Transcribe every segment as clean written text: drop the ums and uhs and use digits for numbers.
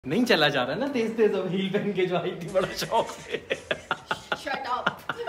नहीं चला जा रहा ना तेज तेज अब हील पहन के जो आई थी बड़ा शौक से। Shut up.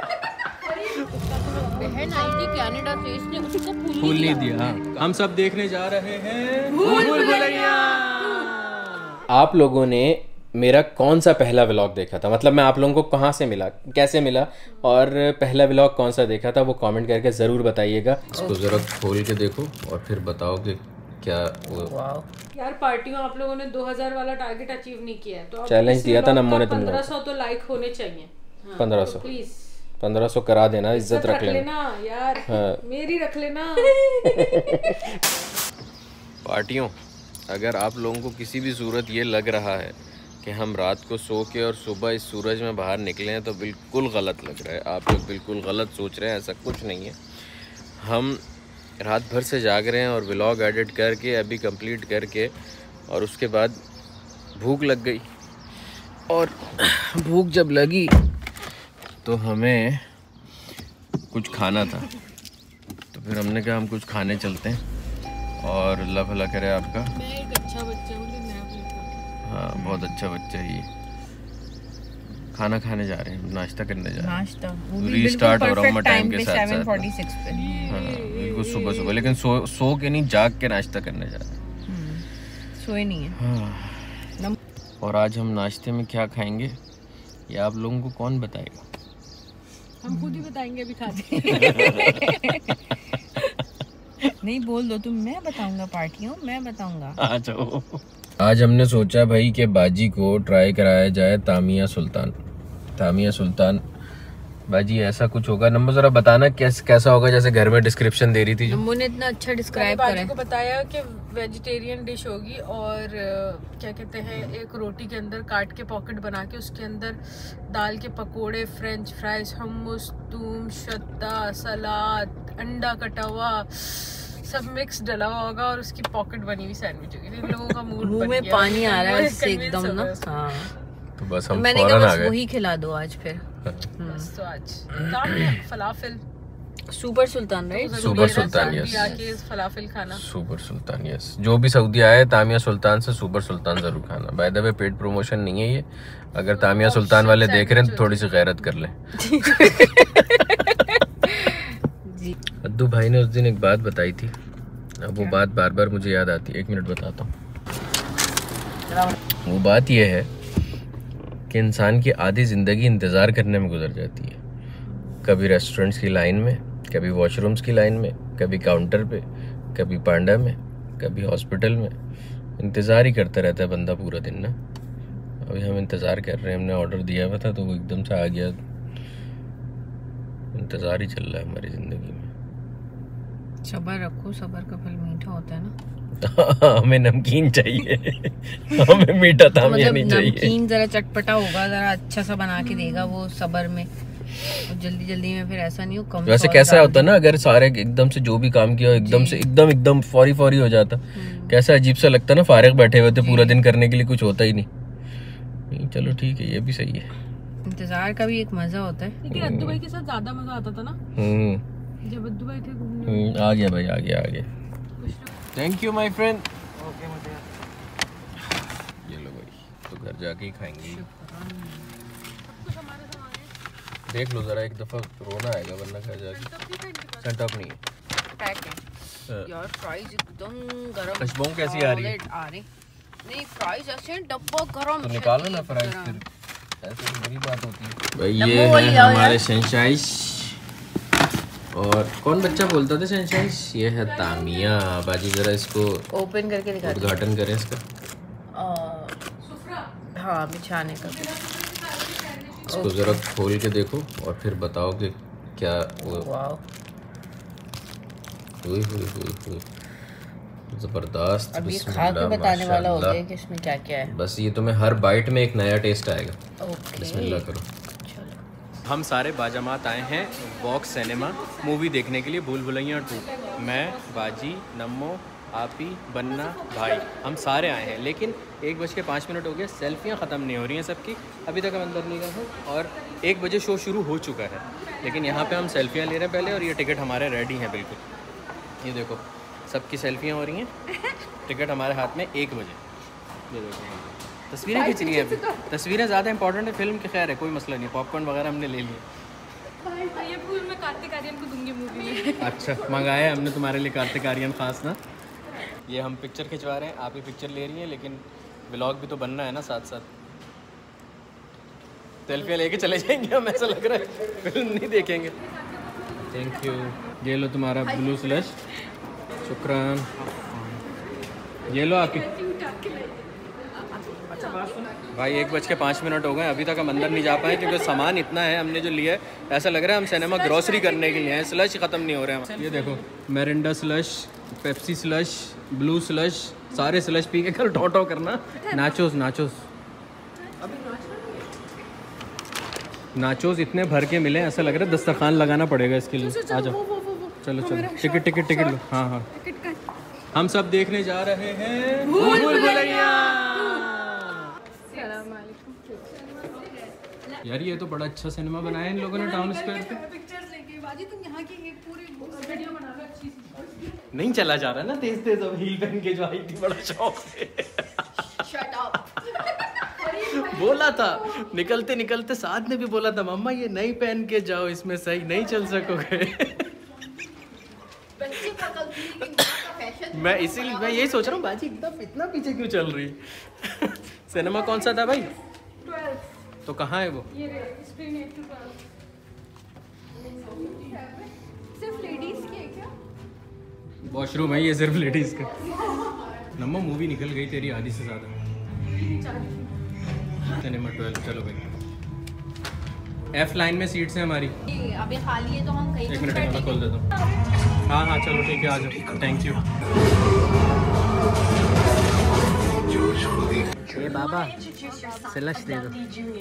बहन आई थी कनाडा से, इसने उसको फूल नहीं दिया। हम सब देखने जा रहे हैं भूल भुलैया। आप लोगों ने मेरा कौन सा पहला व्लॉग देखा था, मतलब मैं आप लोगों को कहाँ से मिला, कैसे मिला और पहला व्लॉग कौन सा देखा था, वो कमेंट करके ज़रूर बताइएगा। इसको ज़रा खोल के देखो और फिर बताओ कि क्या वो यार पार्टियों आप लोगों ने 2000 वाला टारगेट अचीव नहीं किया है, तो चैलेंज दिया था नम्मो ने तुम लोगों को। 1500 तो लाइक होने चाहिए। 1500 प्लीज 1500 करा देना, इज्जत रख लेना यार। हाँ। मेरी रख लेना। पार्टियों, अगर आप लोगों को किसी भी सूरत ये लग रहा है कि हम रात को सो के और सुबह इस सूरज में बाहर निकले हैं तो बिल्कुल गलत लग रहा है। आप लोग बिल्कुल गलत सोच रहे हैं, ऐसा कुछ नहीं है। हम रात भर से जाग रहे हैं और व्लॉग एडिट करके अभी कंप्लीट करके, और उसके बाद भूख लग गई, और भूख जब लगी तो हमें कुछ खाना था, तो फिर हमने कहा हम कुछ खाने चलते हैं। और अल्लाह भला करे आपका। मैं एक अच्छा बच्चा हूँ, हाँ बहुत अच्छा बच्चा है ये। खाना खाने जा रहे हैं, नाश्ता करने जा रहे हैं। रीस्टार्ट हो रहा हूँ मैं टाइम के साथ साथ। 7:46 पे। हाँ बिल्कुल सुबह सुबह, लेकिन सो के नहीं, जाग के नाश्ता करने जा रहे हैं। सोए नहीं है। हाँ। और आज हम नाश्ते में क्या खाएंगे ये आप लोगों को कौन बताएगा? हम खुद ही बताएंगे अभी खाते। नहीं बोल दो तुम, मैं बताऊंगा पार्टियों, मैं बताऊंगा। अच्छा, आज हमने सोचा भाई कि बाजी को ट्राई कराया जाए तामिया सुल्तान। बाजी ऐसा कुछ होगा, नंबर जरा बताना कैसा होगा, जैसे घर में डिस्क्रिप्शन दे रही थी। नम्मो ने इतना अच्छा डिस्क्राइब करा है। को बताया कि वेजिटेरियन डिश होगी, और क्या कहते हैं, एक रोटी के अंदर काट के पॉकेट बना के उसके अंदर दाल के पकोड़े, फ्रेंच फ्राइज, hummus, तूम, शत्ता, सलाद, अंडा कटा हुआ, सब मिक्स डला हुआ होगा, और उसकी पॉकेट बनी हुई सैंडविच होगी। इन लोगों का मूड मुंह में पानी आ रहा है इससे एकदम ना। हाँ तो बस हम मैंने कहा बस वही खिला दो आज फिर। तो आज काम है फलाफल। Super Sultan right? Super Sultan, yes. आके फलाफल खाना। Super Sultan, yes. जो भी सऊदी आए तामिया सुल्तान से सुपर सुल्तान जरूर खाना। By the way paid promotion नहीं है ये, अगर तामिया सुल्तान वाले देख रहे हैं तो थोड़ी सी गैरत कर लें। अद्दू भाई ने उस दिन एक बात बताई थी, अब वो बात बार बार मुझे याद आती है। 1 मिनट बताता हूँ। वो बात ये है कि इंसान की आधी ज़िंदगी इंतज़ार करने में गुजर जाती है। कभी रेस्टोरेंट्स की लाइन में, कभी वॉशरूम्स की लाइन में, कभी काउंटर पे, कभी पांडा में, कभी हॉस्पिटल में। इंतज़ार ही करता रहता है बंदा पूरा दिन ना। अभी हम इंतज़ार कर रहे हैं, हमने ऑर्डर दिया हुआ था तो वो एकदम से आ गया। इंतज़ार ही चल रहा है हमारी ज़िंदगी में। सब्र रखो, सब्र का फल मीठा होता है ना। हमें नमकीन चाहिए। हमें मीठा तामिया नहीं चाहिए। नमकीन जरा चटपटा होगा, जरा अच्छा सा बना के देगा वो सब्र में, और जल्दी जल्दी में फिर ऐसा नहीं हो कम। वैसे कैसा होता है ना, अगर सारे एकदम से जो भी काम किया एकदम से एकदम फौरी हो जाता, कैसा अजीब सा लगता ना। फारिग बैठे हुए थे पूरा दिन, करने के लिए कुछ होता ही नहीं। चलो ठीक है, ये भी सही है। इंतजार का भी एक मजा होता है। लेकिन अद्दू भाई के साथ ज्यादा मजा आता था ना, जब अद्दू भाई थे घूमने। आ गया भाई, आ गया। Thank you my friend. ये लो भाई, तो घर जाके ही खाएंगे। देख लो जरा, एक दफा रोना आएगा वरना घर जाके। सेटअप नहीं है यार, फ्राइज एकदम गरम। खुशबू कैसी आ रही है? नहीं फ्राइज ऐसे डब्बा गरम। तो निकालो ना फ्राइज, फिर ऐसे बड़ी बात होती है भाई। ये है हमारे सनशाइज। और कौन बच्चा बोलता था सनशाइज? ये है तामिया। बाजी जरा इसको ओपन करके दिखा, उद्घाटन करें इसका। हाँ बिछाने का। इसको जरा खोल के देखो और फिर बताओ कि क्या वो। जबरदस्त। अब ये खा के बताने वाला हो गया कि इसमें क्या क्या है। बस ये तुम्हें हर बाइट में एक नया टेस्ट आएगा। बिस्मिल्लाह करो। हम सारे बाजमात आए हैं वॉक सिनेमा मूवी देखने के लिए, भूल भुलैया 2। मैं, बाजी, नम्मो, आपी, बन्ना, भाई, हम सारे आए हैं। लेकिन 1:05 हो गए, सेल्फियाँ ख़त्म नहीं हो रही हैं सबकी। अभी तक हम अंदर नहीं गए हैं और 1 बजे शो शुरू हो चुका है, लेकिन यहाँ पे हम सेल्फियाँ ले रहे हैं पहले। और ये टिकट हमारे रेडी हैं बिल्कुल। ये देखो सबकी सेल्फियाँ हो रही हैं। टिकट हमारे हाथ में 1 बजे। ये देखो तस्वीरें खींच रही है अभी। तस्वीरें ज़्यादा इंपॉर्टेंट है फिल्म के, खैर है कोई मसला नहीं, पॉपकॉर्न वगैरह हमने ले लिए। ये फूल मैं कार्तिक आर्यन को दूंगी मूवी में। अच्छा मंगाया है हमने तुम्हारे लिए कार्तिक आर्यन खास ना। ये हम पिक्चर खिंचवा रहे हैं, आप ही पिक्चर ले रही हैं, लेकिन व्लॉग भी तो बनना है ना साथ साथ। सेल्फियाँ लेके चले जाएंगे हम, ऐसा लग रहा है फिल्म नहीं देखेंगे। Thank you. ये लो तुम्हारा ब्लू स्लश, शुक्रान। ये लो आपकी। भाई 1:05 हो गए, अभी तक हम अंदर नहीं जा पाए क्योंकि सामान इतना है हमने जो लिया है, ऐसा लग रहा है हम सिनेमा ग्रॉसरी करने के लिए हैं। स्लश ख़त्म नहीं हो रहे हैं। ये देखो Mirinda slush, Pepsi slush, blue slush, सारे स्लश पी के कल टॉटो करना। नाचोस नाचोस इतने भर के मिले, ऐसा लग रहा है दस्तरखान लगाना पड़ेगा इसके लिए। आ जाओ, चलो टिकट लो। हाँ हम सब देखने जा रहे हैं भूल भुलैया। यार ये तो बड़ा अच्छा सिनेमा बनाया है इन लोगों ने टाउन स्क्वायर पे। पिक्चर्स लेके बाजी तुम यहाँ की एक पूरी वीडियो बना लो अच्छी सी। नहीं चला जा रहा ना तेज अब हील पहन के जो आई थी, बड़ा शौक है। Shut up. बोला था निकलते निकलते साथ ने भी बोला था मम्मा ये नहीं पहन के जाओ, इसमें सही नहीं चल सकोगे। बच्चे पकड़ ली कि माँ का फैशन। मैं इसीलिए मैं यही सोच रहा हूँ बाजी इतना पीछे क्यों चल रही। सिनेमा कौन सा था भाई? 12 तो कहाँ है वो? ये स्क्रीन 8 to 12 सिर्फ लेडीज की है क्या? वॉशरूम है ये सिर्फ लेडीज का। नम्मा मूवी निकल गई तेरी आधी से ज़्यादा। सिनेमा 12 चलो भाई। F लाइन में सीट्स हैं हमारी। अभी खाली है तो हम कहीं 1 मिनट मैं खोल देता हूँ। हाँ चलो ठीक है आ जाओ। Thank you. ये बाबा स्लश दे दो।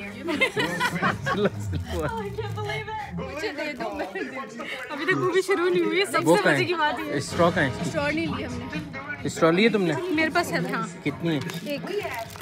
मुझे दे दो, मैं दे दूँ। अभी तक मूवी शुरू नहीं हुई है, सबसे मजे की बात है। स्ट्रॉ का है? स्ट्रॉ नहीं ली हमने। स्ट्रॉ लिए तुमने? मेरे पास है। हाँ कितनी है? एक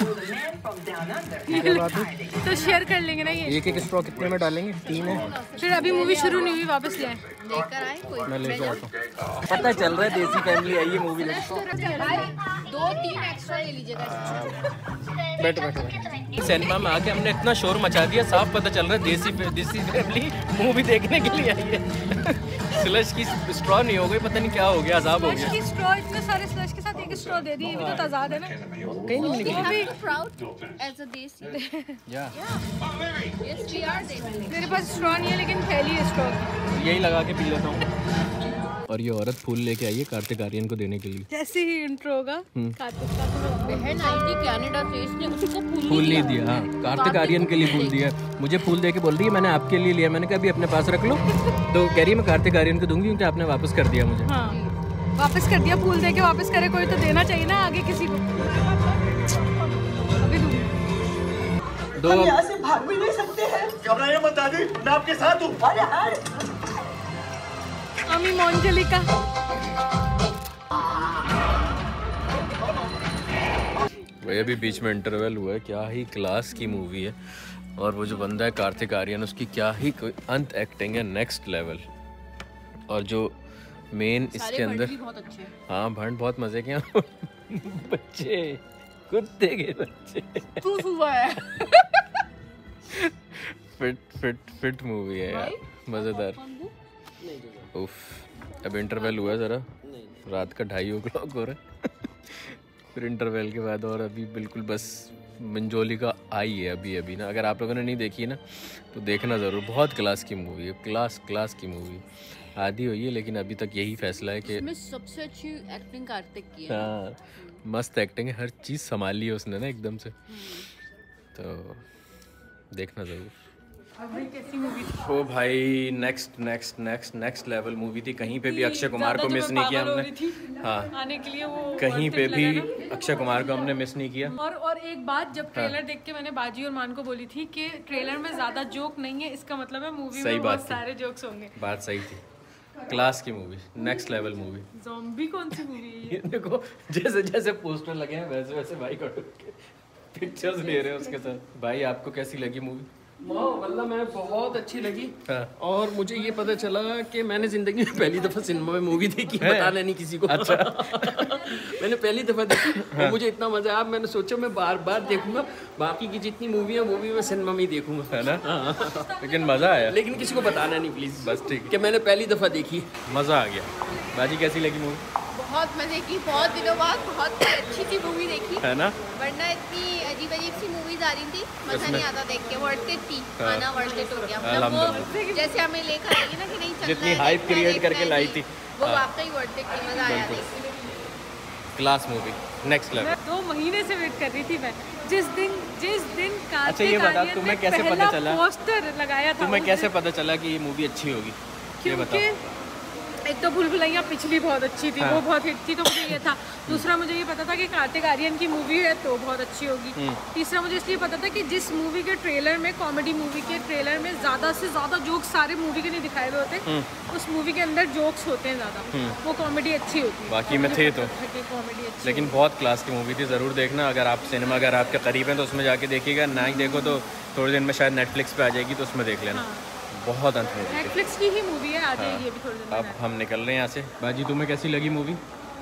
तो शेयर कर लेंगे ना ये। एक स्ट्रॉ कितने में डालेंगे? 3 है। फिर अभी मूवी शुरू नहीं हुई, वापस ले आए। लेकर आए कोई। मैं लेके आता हूँ। पता चल रहा है देसी फैमिली आई है मूवी देखने। 2-3 एक्स्ट्रा ले लीजिएगा। बैठो। सिनेमा में आके हमने इतना शोर मचा दिया, साफ पता चल रहा है देसी फैमिली मूवी देखने के लिए आई है। स्लश की स्ट्रॉ नहीं हो गई, पता नहीं क्या हो गया, अजाब हो गया। स्ट्रॉ इतने सारे स्लश के साथ एक स्ट्रॉ दे दी, ये भी तो तजाद है ना। कहीं नहीं निकली। Proud as a desi. या Yes, we are desi. मेरे पास स्ट्रॉ नहीं है लेकिन थैली है स्ट्रॉ की। यही लगा के पी लेता हूँ। और ये औरत फूल लेके आई है कार्तिक आर्यन को देने के लिए। जैसे ही इंट्रो होगा कार्तिक का बहन आई थी कनाडा से, इसने उसको फूल नहीं दिया। हाँ कार्तिक आर्यन के लिए फूल दिया, मुझे फूल दे के बोल रही है मैंने आपके लिए लिया। मैंने कहा अभी अपने पास रख लो, तो कह रही है मैं कार्तिक आर्यन को दूंगी क्योंकि आपने वापस कर दिया मुझे। हाँ वापस कर दिया, फूल दे के वापस करे, कोई तो देना चाहिए ना आगे किसी को। अभी दो हम यहाँ से भाग भी नहीं सकते हैं। घबराइए मत दादी, मैं आपके साथ हूँ। अरे हाय। अमी मोंजलिका। भाई अभी बीच में इंटरवल हुआ है, क्या ही क्लास की मूवी है। और वो जो बंदा है कार्तिक आर्यन, उसकी क्या ही कोई अंत एक्टिंग है, नेक्स्ट लेवल। और जो मेन इसके अंदर हाँ भंड बहुत मजे के हैं। बच्चे कुत्ते के बच्चे फिट मूवी है यार, मजेदार। उफ अब इंटरवल हुआ ज़रा, रात का 2:30 हो रहा है। फिर इंटरवल के बाद और अभी बिल्कुल बस मंजोलिका आई है अभी ना। अगर आप लोगों ने नहीं देखी ना तो देखना ज़रूर, बहुत क्लास की मूवी है, क्लास की मूवी। आधी हुई है लेकिन अभी तक यही फैसला है कि इसमें सबसे अच्छी एक्टिंग कार्तिक की है। हाँ मस्त एक्टिंग है, हर चीज़ संभाली है उसने ना एकदम से, तो देखना ज़रूर। कैसी मूवी थी? ओ भाई नेक्स्ट लेवल मूवी थी। कहीं पे भी अक्षय कुमार को मिस नहीं किया हमने। हाँ आने के लिए वो कहीं पे भी अक्षय कुमार को हमने मिस नहीं किया। और एक बात, जब ट्रेलर देख के मैंने बाजी और मान को बोली थी कि ट्रेलर में ज्यादा जोक नहीं है, इसका मतलब है मूवी में बहुत सारे जोक्स होंगे। बात सही थी, क्लास की movie, next level movie. Zombie कौन सी मूवी है ये? देखो जैसे जैसे पोस्टर लगे हैं वैसे वैसे भाई को पिक्चर्स ले रहे हैं उसके साथ। भाई आपको कैसी लगी मूवी? वल्ला मैं बहुत अच्छी लगी। और मुझे ये पता चला कि मैंने जिंदगी में पहली दफा सिनेमा में मूवी देखी, बताना नहीं किसी को। अच्छा। मैंने पहली दफा देखी और मुझे इतना मजा आया, मैंने सोचा मैं बार बार देखूंगा, बाकी की जितनी मूवी है वो भी मैं सिनेमा में ही देखूंगा, है ना। लेकिन मज़ा आया। लेकिन किसी को बताना नहीं प्लीज, बस ठीक कि मैंने पहली दफा देखी। मज़ा आ गया। बाजी कैसी लगी मूवी? बहुत मजे की, बहुत दिनों बाद बहुत अच्छी सी मूवी देखी, है ना। वरना इतनी अजीब अजीब सी मूवीज आ रही थी, मजा नहीं आता देख के। वर्थ इट थी, आना वर्थ इट हो गया। मतलब वो जैसे हमें लेकर आई ना कि नहीं चलना जितनी है, हाइप देखना है, क्रिएट करके देखना है, लाई थी, वो वाकई वर्थ इट थी, मजा आया देख के। Class movie, next level. 2 महीने से वेट कर रही थी मैं, जिस दिन अच्छा ये बता, तुम्हें कैसे पता चला, पोस्टर लगाया था, तुम्हें कैसे पता चला कि ये मूवी अच्छी होगी? ये क्योंकि बताओ। एक तो भूल भुलैया पिछली बहुत अच्छी थी, वो बहुत हिट थी, तो मुझे ये था। दूसरा मुझे ये पता था कि कार्तिक आर्यन की मूवी है तो बहुत अच्छी होगी। तीसरा मुझे इसलिए पता था कि जिस मूवी के ट्रेलर में, कॉमेडी मूवी के ट्रेलर में ज़्यादा से ज़्यादा जोक्स सारे मूवी के नहीं दिखाए हुए होते, उस मूवी के अंदर जोक्स होते हैं ज़्यादा, वो कॉमेडी अच्छी होती है। बाकी में थे तो, कॉमेडी अच्छी, लेकिन बहुत क्लास की मूवी थी, ज़रूर देखना। अगर आप सिनेमा अगर आपके करीब हैं तो उसमें जाके देखिएगा, ना ही देखो तो थोड़े दिन में शायद नेटफ्लिक्स पे आ जाएगी, तो उसमें देख लेना। बहुत अंत मूवी थी। नेटफ्लिक्स की ही मूवी है, आ जाएगी अभी थोड़ी देर अब में। हम निकल रहे हैं यहाँ से। बाजी तुम्हें कैसी लगी मूवी?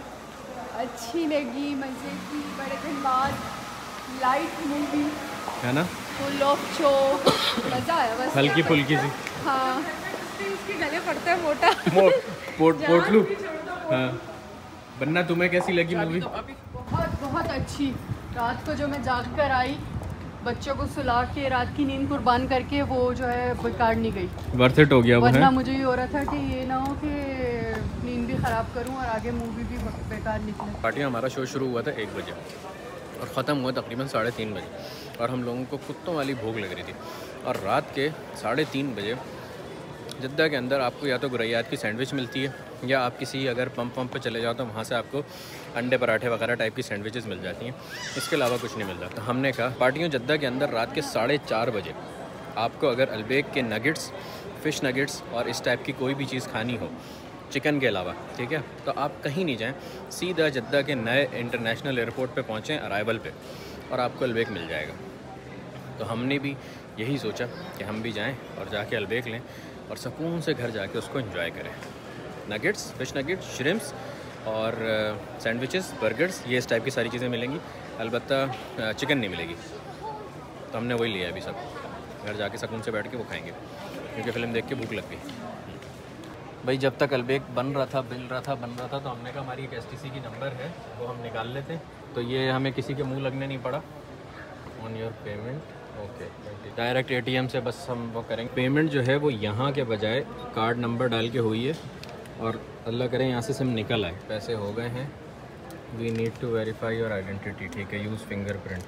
अच्छी लगी, मजे की, बड़े दिन बाद, लाइट मूवी, है ना, फुल ऑफ जोक, मजा आया बस। हल्की फुल्की सी। हाँ, उसके गले पड़ता है मोटा। पोटलू। हाँ, बन्ना तुम्हें कैसी लगी मूवी? बहुत बहुत अच्छी। रात को जो मैं जाग कर आई, बच्चों को सुला के रात की नींद कुर्बान करके, वो जो है बेकार नहीं गई, वर्थ इट हो गया वो, है। वरना मुझे ये हो रहा था कि ये ना हो कि नींद भी ख़राब करूं और आगे मूवी भी बेकार निकले। पार्टी हमारा शो शुरू हुआ था 1 बजे और ख़त्म हुआ तकरीबन 3:30 बजे, और हम लोगों को कुत्तों वाली भूख लग रही थी। और रात के 3:30 बजे जद्दा के अंदर आपको या तो गुरैयात की सैंडविच मिलती है, या आप किसी अगर पंप पे चले जाओ तो वहाँ से आपको अंडे पराठे वगैरह टाइप की सैंडविचेस मिल जाती हैं। इसके अलावा कुछ नहीं मिलता। तो हमने कहा पार्टियों जद्दा के अंदर रात के 4:30 बजे आपको अगर अलबेक के नगेट्स, फ़िश नगेट्स और इस टाइप की कोई भी चीज़ खानी हो चिकन के अलावा, ठीक है, तो आप कहीं नहीं जाएं, सीधा जद्दा के नए इंटरनेशनल एयरपोर्ट पे पहुँचें अराइवल पे, और आपको अलबेक मिल जाएगा। तो हमने भी यही सोचा कि हम भी जाएं और जाके अलबेक लें और सुकून से घर जाके उसको एंजॉय करें। नगेट्स, फिश नगेट्स, श्रिम्प्स और सैंडविचेस, बर्गर्स, ये इस टाइप की सारी चीज़ें मिलेंगी, अलबत्ता चिकन नहीं मिलेगी। तो हमने वही लिया अभी सब, घर जाके सुकून से बैठ के वो खाएंगे, क्योंकि फ़िल्म देख के भूख लग गई। भाई जब तक अलबेक बन रहा था तो हमने कहा हमारी एक STC की नंबर है, वो हम निकाल लेते हैं। तो ये हमें किसी के मुंह लगने नहीं पड़ा। On your payment, okay, direct ATM से बस हम वो करेंगे। पेमेंट जो है वो यहाँ के बजाय कार्ड नंबर डाल के हुई है, और अल्लाह करें यहाँ से सिम निकल आए। पैसे हो गए हैं। We need to verify your identity, ठीक है, यूज़ फिंगरप्रिंट।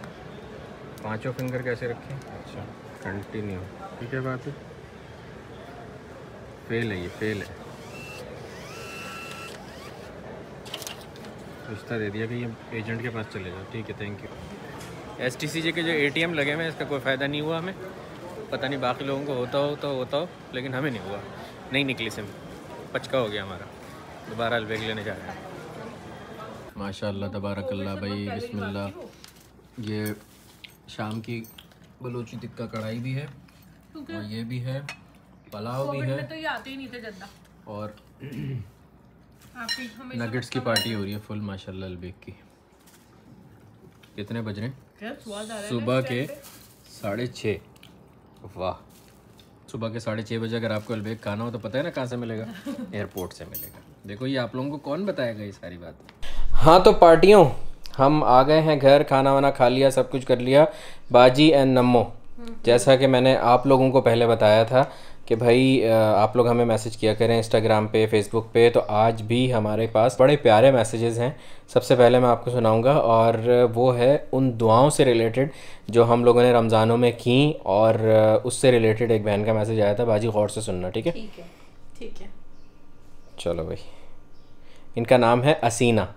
5 फिंगर कैसे रखें? अच्छा, कंटिन्यू, ठीक है, बात है। फेल है, ये फेल है। रिश्ता दे दिया कि ये एजेंट के पास चले जाओ, ठीक है, थैंक यू। STCJ के जो ATM लगे हुए हैं इसका कोई फ़ायदा नहीं हुआ हमें, पता नहीं बाकी लोगों को होता हो, लेकिन हमें नहीं हुआ, नहीं निकली सिम, पचका हो गया हमारा। दोबारा अलबेक लेने जा रहे हैं। माशाअल्लाह तबारकल्लाह भाई, बिस्मिल्लाह। ये शाम की बलूची टिक्का कढ़ाई भी है, और ये भी है, पुलाव भी है, तो ये आते ही नहीं थे जद्दा, और आपकी नगेट्स की पार्टी हो रही है फुल माशाल्लाह अलबेक की। कितने बज रहे हैं? सुबह के 6:30। वाह, सुबह के 6:30 बजे अगर आपको अलबेक खाना हो तो पता है ना कहाँ से मिलेगा? एयरपोर्ट से मिलेगा। देखो ये आप लोगों को कौन बताएगा ये सारी बात। हाँ तो पार्टियों, हम आ गए हैं घर, खाना वाना खा लिया, सब कुछ कर लिया। बाजी एंड नम्मो, जैसा कि मैंने आप लोगों को पहले बताया था कि भाई आप लोग हमें मैसेज किया करें इंस्टाग्राम पे, फेसबुक पे, तो आज भी हमारे पास बड़े प्यारे मैसेजेस हैं। सबसे पहले मैं आपको सुनाऊंगा, और वो है उन दुआओं से रिलेटेड जो हम लोगों ने रमज़ानों में की, और उससे रिलेटेड एक बहन का मैसेज आया था। बाजी गौर से सुनना, ठीक है? ठीक है। चलो भाई, इनका नाम है असीना।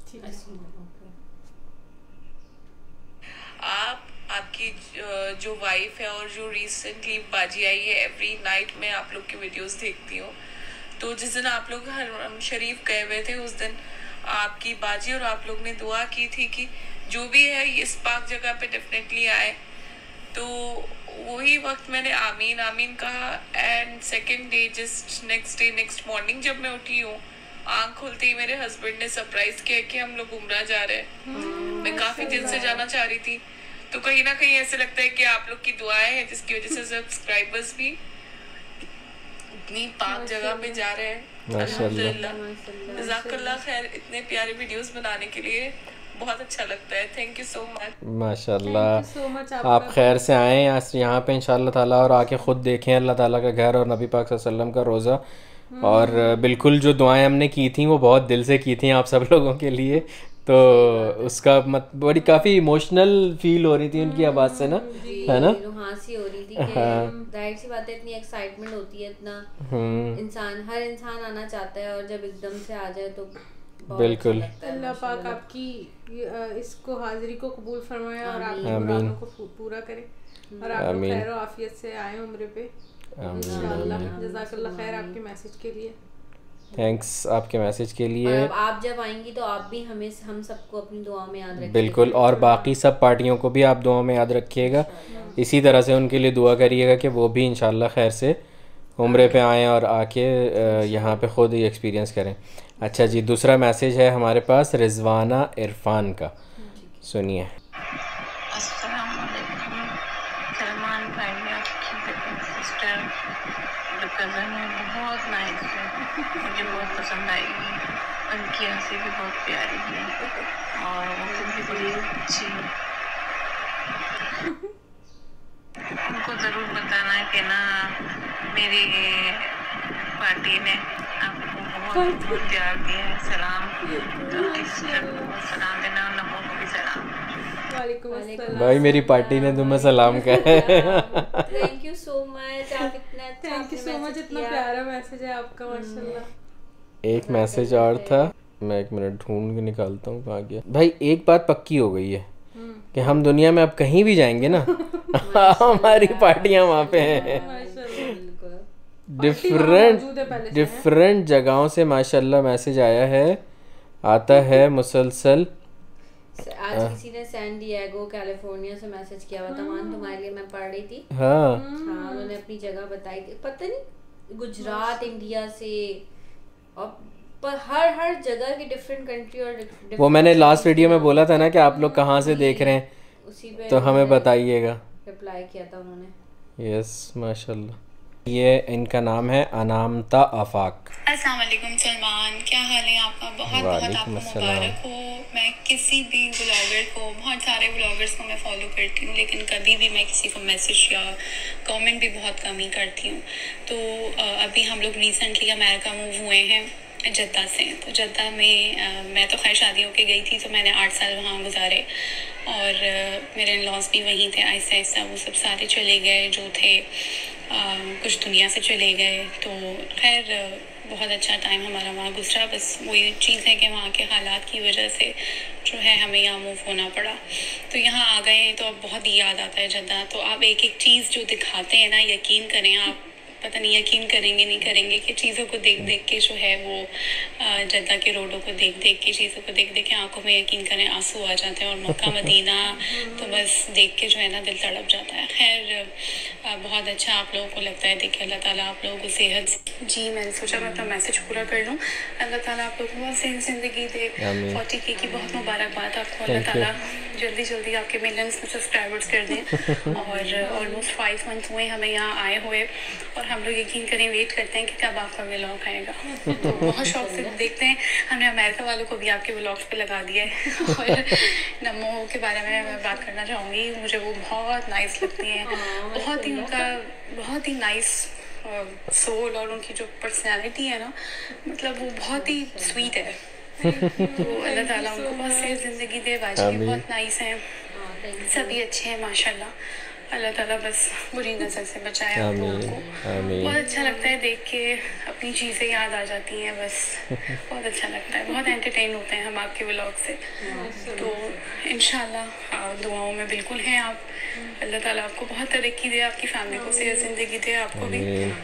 आपकी जो वाइफ है और जो रिसेंटली बाजी आई है, एवरी नाइट मैं आप लोग की वीडियोस देखती हूँ। तो जिस दिन आप लोग हरम शरीफ गए हुए थे उस दिन आपकी बाजी और आप लोग ने दुआ की थी कि जो भी है इस पाक जगह पे डेफिनेटली आए, तो वही वक्त मैंने आमीन आमीन कहा। And second day just next morning जब मैं उठी हूँ, आँख खुलते ही मेरे हस्बैंड ने सरप्राइज किया कि हम लोग उम्रा जा रहे हैं। मैं काफी दिन से जाना चाह रही थी। तो कहीं ना कहीं ऐसे लगता है कि आप लोग की दुआएं हैं जिसकी वजह से सब्सक्राइबर्स भी इतनी पाक जगह पे जा रहे हैं। अल्हम्दुलिल्लाह, जज़ाकल्लाह खैर इतने प्यारे वीडियोस बनाने के लिए, बहुत अच्छा लगता है। Thank you so much. माशाल्लाह, आप खैर से आएँ यहाँ पे इंशाअल्लाह ताला और आके ख़ुद देखें अल्लाह ताला का घर और नबी पाक सल्लल्लाहु अलैहि वसल्लम का रोज़ा। और बिल्कुल जो दुआएं हमने की थी वो बहुत दिल से की थी आप सब लोगों के लिए, तो उसका बड़ी काफ़ी इमोशनल फील हो रही थी उनकी आवाज़ से ना, है ना, रुहासी हो रही थी कि जाहिर सी बात है इतनी एक्साइटमेंट होती है, इतना हर इंसान आना चाहता है और जब एकदम से आ जाए तो बिल्कुल। अल्लाह पाक आपकी इसको हाजिरी को कबूल फरमाए और आपकी मुरादों को पूरा करे और आप लोग खैर और आफियत से आए उम्रे पे इंशाअल्लाह। जज़ाकल्लाह खैर आपके मैसेज के लिए। थैंक्स आपके मैसेज के लिए। और आप जब आएंगी तो आप भी हम सबको अपनी दुआओं में याद रखिएगा। बिल्कुल, और बाकी सब पार्टियों को भी आप दुआओं में याद रखिएगा। इसी तरह से उनके लिए दुआ करिएगा कि वो भी इंशाल्लाह खैर से उम्रे पे आएँ और आके यहाँ पे ख़ुद ही एक्सपीरियंस करें। अच्छा जी, दूसरा मैसेज है हमारे पास रिजवाना इरफान का, सुनिए। अस्सलाम वालेकुम सलमान भाई, आपकी सिस्टर जो कज़न है बहुत नाइस है, मुझे बहुत पसंद आई। उनकी हंसी भी बहुत प्यारी है और वो खुद भी बड़ी अच्छी। उनको ज़रूर बताना है कि ना मेरी पार्टी ने आपको बहुत बहुत प्यार दिया है। सलाम, तो सिस्टर को सलाम देना और नमो को भी सलाम। भाई मेरी पार्टी ने तुम्हें सलाम कहा है। थैंक यू सो मच, आप इतना अच्छा, थैंक यू सो मच, इतना प्यारा मैसेज है आपका माशाल्लाह। एक मैसेज और था, मैं एक मिनट ढूंढ के निकालता हूँ कहाँ गया। भाई एक बात पक्की हो गई है कि हम दुनिया में अब कहीं भी जाएंगे ना हमारी पार्टियां वहाँ पे हैं। डिफरेंट जगहों से माशाल्लाह मैसेज आया है, आता है मुसलसल। आज किसी ने सैन डिएगो कैलिफोर्निया से मैसेज किया हुआ था, मान तुम्हारे लिए मैं पढ़ रही थी। हाँ, उन्होंने अपनी जगह बताई थी, पता नहीं गुजरात, इंडिया से, और पर हर जगह की डिफरेंट कंट्री और वो मैंने लास्ट वीडियो में बोला था ना कि आप लोग कहाँ से देख रहे हैं, उसी पे तो हमें बताइएगा। रिप्लाई किया था उन्होंने। यस माशाल्लाह। ये इनका नाम है अनामता आफाक। अस्सलाम वालेकुम सलमान, क्या हाल है आपका? बहुत बहुत आपको मुबारक हो। मैं किसी भी ब्लॉगर को, बहुत सारे ब्लॉगर्स को मैं फॉलो करती हूँ, लेकिन कभी भी मैं किसी को मैसेज या कमेंट भी बहुत कम ही करती हूँ। तो अभी हम लोग रिसेंटली अमेरिका मूव हुए हैं जद्दा से। तो जद्दा में मैं तो खैर शादी होके गई थी, तो मैंने 8 साल वहाँ गुजारे और मेरे इन-लॉज भी वहीं थे। आहिस्ता आहिस्ता वो सब सारे चले गए जो थे, कुछ दुनिया से चले गए। तो खैर बहुत अच्छा टाइम हमारा वहाँ गुजरा। बस वही चीज़ है कि वहाँ के हालात की वजह से जो है हमें यहाँ मूव होना पड़ा। तो यहाँ आ गए तो अब बहुत ही याद आता है जद्दा। तो आप एक एक चीज़ जो दिखाते हैं ना, यकीन करें आप, पता नहीं यकीन करेंगे नहीं करेंगे कि चीज़ों को देख देख के जो है वो जद्दा के रोडों को देख देख के, चीज़ों को देख देख के आंखों में यकीन करें आंसू आ जाते हैं। और मक्का मदीना तो बस देख के जो है ना दिल तड़प जाता है। खैर बहुत अच्छा आप लोगों को लगता है देख के। अल्लाह ताला आप लोगों को सेहत। जी मैंने सोचा मैं अपना मैसेज पूरा कर लूँ। अल्लाह ताला आप लोगों को बहुत सेहत ज़िंदगी दे। 40K की बहुत मुबारकबाद आपको। अल्लाह ताला जल्दी जल्दी आपके मिलियंस में सब्सक्राइबर्स कर दें। और ऑलमोस्ट 5 मंथ हुए हमें यहाँ आए हुए और हम लोग यकीन करें वेट करते हैं कि कब आपका व्लॉग आएगा। तो बहुत शौक से देखते हैं। हमने अमेरिका वालों को भी आपके व्लॉग्स पे लगा दिया है। और नमो के बारे में मैं बात करना चाहूँगी, मुझे वो बहुत नाइस लगती हैं। बहुत ही उनका बहुत ही नाइस सोल और उनकी जो पर्सनैलिटी है ना, मतलब वो बहुत ही स्वीट है। तो अल्लाह ताला उनको बहुत सेहत ज़िंदगी दे। बाजी भी बहुत नाइस हैं, सभी अच्छे हैं माशाल्लाह। अल्लाह ताला बस बुरी नज़र से बचाए आप लोगों को। बहुत अच्छा लगता है देख के, अपनी चीज़ें याद आ जाती हैं। बस बहुत अच्छा लगता है, बहुत एंटरटेन होते हैं हम आपके व्लॉग से। तो इंशाल्लाह दुआओं में बिल्कुल हैं आप। अल्लाह ताला आपको बहुत तरक्की दे, आपकी फैमिली को सेहत ज़िंदगी दे, आपको भी।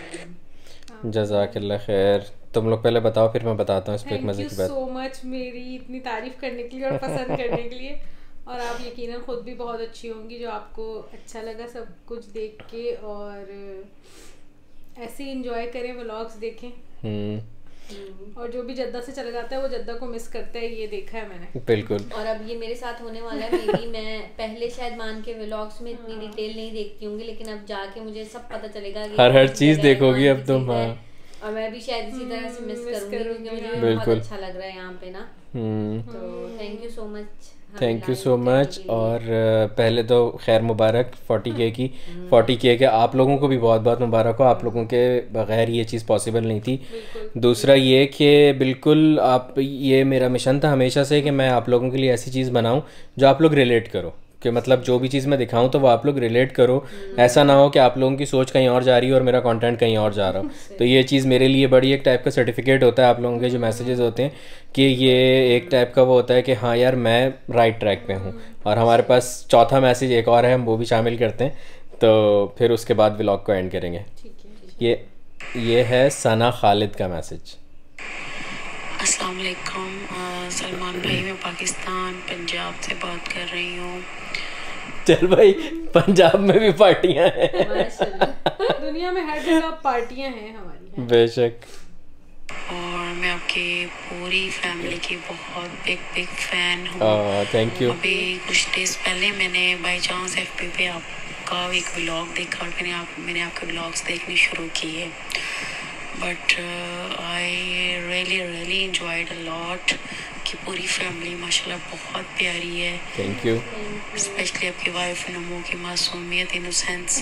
जज़ाकल्लाह खैर। तुम लोग पहले बताओ फिर मैं बताता हूँ इस पे एक मज़े की बात। सो मच मेरी इतनी तारीफ करने के लिए और पसंद करने के लिए। और आप यकीनन खुद भी बहुत अच्छी होंगी, जो आपको अच्छा लगा सब कुछ देख के, और ऐसे ही इंजॉय करें, व्लॉग्स देखें। और जो भी जद्दा से चला जाता है वो जद्दा को मिस करता है, ये देखा है मैंने। बिल्कुल। और अब ये मेरे साथ होने वाला है, मेरी मैं पहले शायद मान के व्लॉग्स में इतनी डिटेल नहीं देखती होंगी, लेकिन अब जाके मुझे सब पता चलेगा कि हर चीज देखोगी अब तुम। हाँ, और मैं भी शायद इसी तरह से मिस करूंगी, क्योंकि मुझे बहुत अच्छा लग रहा है यहाँ पे ना। तो thank you so much. Thank you so much. और पहले तो खैर मुबारक 40K की। 40K के आप लोगों को भी बहुत बहुत मुबारक हो, आप लोगों के बगैर ये चीज़ पॉसिबल नहीं थी। दूसरा ये कि बिल्कुल आप, ये मेरा मिशन था हमेशा से कि मैं आप लोगों के लिए ऐसी चीज़ बनाऊं जो आप लोग रिलेट करो, कि मतलब जो भी चीज़ मैं दिखाऊं तो वो आप लोग रिलेट करो। ऐसा ना हो कि आप लोगों की सोच कहीं और जा रही है और मेरा कंटेंट कहीं और जा रहा हो। तो ये चीज़ मेरे लिए बड़ी एक टाइप का सर्टिफिकेट होता है, आप लोगों के जो मैसेजेस होते हैं कि ये एक टाइप का वो होता है कि हाँ यार मैं राइट ट्रैक पे हूँ। और हमारे पास चौथा मैसेज एक और है, हम वो भी शामिल करते हैं, तो फिर उसके बाद व्लॉग को एंड करेंगे। ये है सना खालिद का मैसेज। अस्सलाम वालेकुम, सलमान भाई, मैं पाकिस्तान पंजाब से बात कर रही हूँ। चल भाई, पंजाब में भी पार्टियां हैं। दुनिया में हर जगह पार्टियां हैं हमारी। बेशक। और मैं आपकी पूरी फैमिली की बहुत बिग फैन हूँ। Thank you. अभी कुछ डेज पहले मैंने बाई चांस FB पे आपका एक व्लॉग देखा और मैंने आपके व्लॉग्स देखने शुरू किए। But I really enjoyed a lot कि पूरी फैमिली माशाल्लाह बहुत प्यारी है। Thank you. स्पेशली आपकी वाइफ नमो की मासूमियत, इनोसेंस।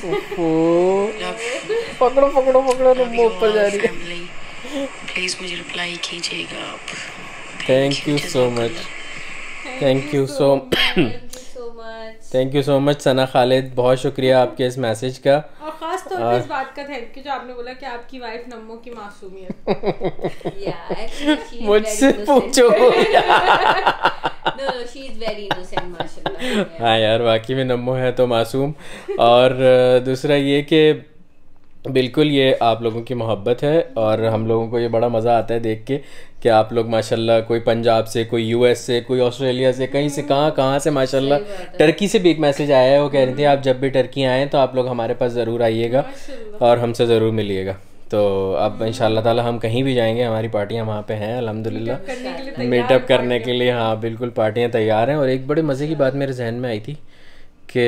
पकड़ो नमो ऊपर जा रही है। फैमिली प्लीज मुझे रिप्लाई कीजिएगा आप। Thank you so much. Thank you so much Sana Khalid, बहुत शुक्रिया आपके इस मैसेज का। और खास तौर पे इस बात का थैंक यू जो आपने बोला कि आपकी वाइफ नम्मो की मासूमियत। मुझसे पूछो। हाँ यार, वाकई में नम्मो है तो मासूम। और दूसरा ये कि बिल्कुल ये आप लोगों की मोहब्बत है, और हम लोगों को ये बड़ा मज़ा आता है देख के कि आप लोग माशाल्लाह, कोई पंजाब से, कोई US से, कोई ऑस्ट्रेलिया से, कहीं से कहाँ से माशाल्लाह। टर्की से भी एक मैसेज आया है, वो कह रही थी आप जब भी टर्की आएँ तो आप लोग हमारे पास ज़रूर आइएगा और हमसे ज़रूर मिलिएगा। तो अब इंशाल्लाह ताला हम कहीं भी जाएंगे, हमारी पार्टियाँ वहाँ पे हैं अल्हम्दुलिल्लाह, मीटअप करने के लिए। हाँ बिल्कुल, पार्टियाँ तैयार हैं। और एक बड़े मज़े की बात मेरे जहन में आई थी कि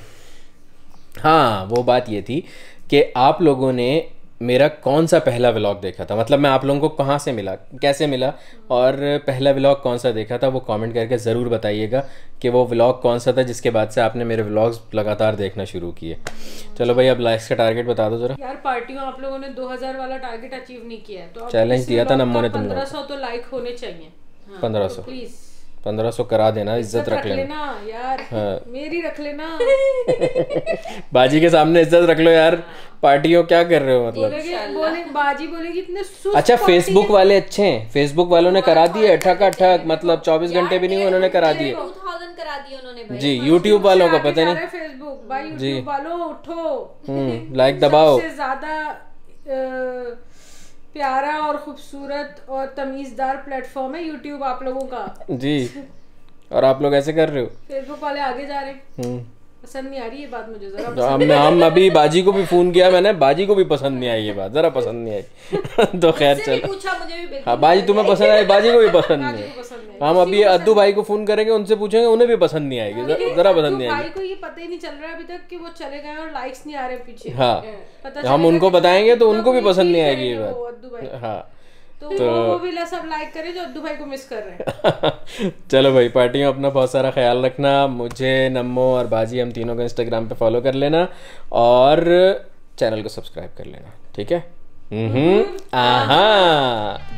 हाँ, वो बात ये थी कि आप लोगों ने मेरा कौन सा पहला व्लॉग देखा था, मतलब मैं आप लोगों को कहाँ से मिला, कैसे मिला, और पहला व्लॉग कौन सा देखा था, वो कमेंट करके ज़रूर बताइएगा कि वो व्लॉग कौन सा था जिसके बाद से आपने मेरे व्लॉग्स लगातार देखना शुरू किए। चलो भाई, अब लाइक्स का टारगेट बता दो ज़रा। यार पार्टियों आप लोगों ने 2000 वाला टारगेट अचीव नहीं किया है, तो चैलेंज दिया था नम्मो ने तुम लोगों को। 1500 तो लाइक होने चाहिए। 1500 प्लीज 1500 करा देना, इज्जत रख लेना यार। हाँ। मेरी रख लेना। बाजी के सामने इज्जत रख लो यार। पार्टियों क्या कर रहे हो मतलब? बाजी बोलेगी इतने सुस्त। अच्छा, फेसबुक वाले अच्छे हैं, फेसबुक वालों ने करा दिए ठक, मतलब 24 घंटे भी नहीं हुए उन्होंने करा दिए। 2000 करा दिए उन्होंने भाई। जी, यूट्यूब वालों को पता नहीं। फेसबुक भाई, यूट्यूब वालों उठो, लाइक दबाओ। सबसे ज्यादा प्यारा और खूबसूरत और तमीज़दार प्लेटफॉर्म है यूट्यूब आप लोगों का। जी, और आप लोग ऐसे कर रहे हो। फेसबुक वाले आगे जा रहे हैं। पसंद नहीं आ रही ये बात मुझे जरा। हम अभी बाजी को भी फोन किया मैंने, बाजी को भी पसंद नहीं आई ये बात, जरा पसंद नहीं आई। तो खैर चल, हाँ बाजी तुम्हें पसंद आई, बाजी को भी पसंद नहीं आई। हम अभी अद्दू भाई को फोन करेंगे, उनसे पूछेंगे, उन्हें भी पसंद नहीं आएगी, जरा पसंद नहीं आएगी। भाई को ये पता ही नहीं चल रहा है अभी तक कि वो चले गए और लाइक्स नहीं आ रहे पीछे। हाँ, हम उनको बताएंगे तो उनको भी पसंद नहीं आएगी ये बात। हाँ, तो वो भी सब लाइक करे जो अद्दू भाई को मिस कर रहे हैं। चलो भाई, पार्टियों अपना बहुत सारा ख्याल रखना। मुझे, नम्मो और बाजी, हम तीनों को इंस्टाग्राम पे फॉलो कर लेना और चैनल को सब्सक्राइब कर लेना, ठीक है? आहा।